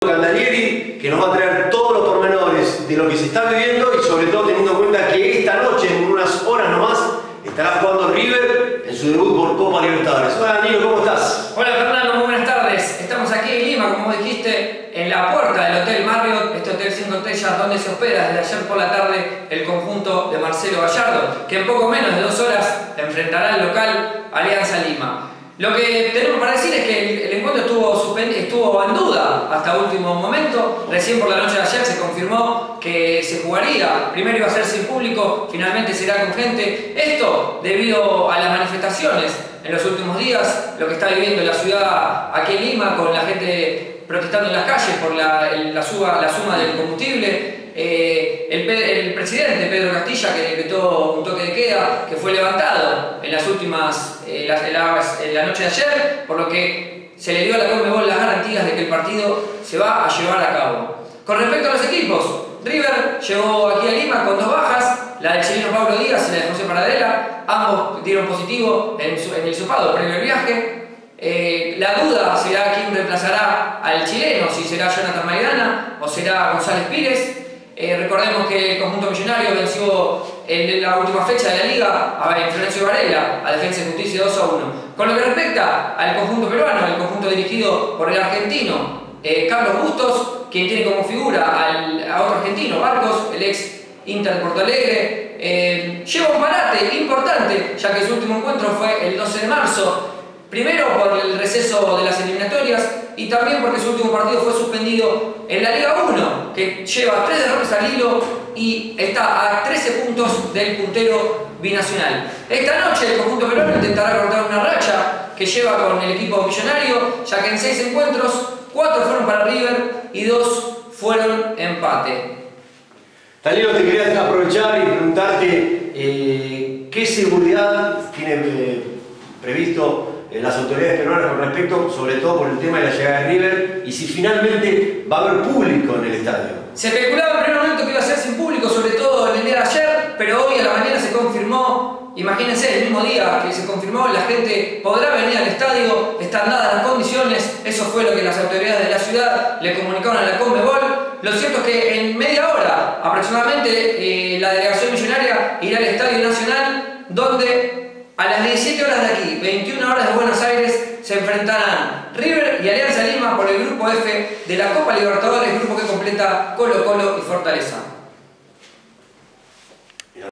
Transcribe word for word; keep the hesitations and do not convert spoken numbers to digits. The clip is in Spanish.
Candalieri, que nos va a traer todos los pormenores de lo que se está viviendo y sobre todo teniendo en cuenta que esta noche, en unas horas nomás, estará jugando River en su debut por Copa Libertadores. Hola Danilo, ¿cómo estás? Hola Fernando, muy buenas tardes. Estamos aquí en Lima, como dijiste, en la puerta del Hotel Marriott, este hotel cinco estrellas donde se hospeda desde ayer por la tarde el conjunto de Marcelo Gallardo, que en poco menos de dos horas enfrentará al local Alianza Lima. Lo que tenemos para decir es que el, el encuentro estuvo, estuvo en duda hasta último momento. Recién por la noche de ayer se confirmó que se jugaría. Primero iba a ser sin público, finalmente será con gente. Esto debido a las manifestaciones en los últimos días, lo que está viviendo la ciudad aquí en Lima, con la gente protestando en las calles por la, la, suba, la suma del combustible. Eh, el, el presidente Pedro Castilla, que decretó un toque de queda que fue levantado en las últimas eh, la, en la, en la noche de ayer, por lo que se le dio a la Conmebol las garantías de que el partido se va a llevar a cabo. Con respecto a los equipos, River llegó aquí a Lima con dos bajas, la del chileno Pablo Díaz y la de José Paradela. Ambos dieron positivo en, su, en el hisopado previo al viaje. Eh, la duda será quién reemplazará al chileno, si será Jonathan Maidana o será González Pires. Eh, recordemos que el conjunto millonario venció en la última fecha de la liga a Florencio Varela, a Defensa y Justicia dos a uno. Con lo que respecta al conjunto peruano, el conjunto dirigido por el argentino eh, Carlos Bustos, quien tiene como figura al, a otro argentino, Barcos, el ex Inter de Porto Alegre, eh, lleva un parate importante, ya que su último encuentro fue el doce de marzo. Primero por el receso de las eliminatorias y también porque su último partido fue suspendido en la Liga uno, que lleva tres derrotas al hilo y está a trece puntos del puntero binacional. Esta noche el conjunto peruano intentará cortar una racha que lleva con el equipo millonario, ya que en seis encuentros, cuatro fueron para River y dos fueron empate. Danilo, te quería aprovechar y preguntarte eh, qué seguridad tiene eh, previsto las autoridades peruanas con respecto, sobre todo por el tema de la llegada de River, y si finalmente va a haber público en el estadio. Se especulaba en primer momento que iba a ser sin público, sobre todo en el día de ayer, pero hoy a la mañana se confirmó, imagínense, el mismo día que se confirmó, la gente podrá venir al estadio, están dadas las condiciones, eso fue lo que las autoridades de la ciudad le comunicaron a la Conmebol. Lo cierto es que en media hora aproximadamente eh, la delegación millonaria irá al Estadio Nacional, donde a las diecisiete horas de aquí, veintiuna horas de Buenos Aires, se enfrentarán River y Alianza Lima por el grupo F de la Copa Libertadores, grupo que completa Colo Colo y Fortaleza.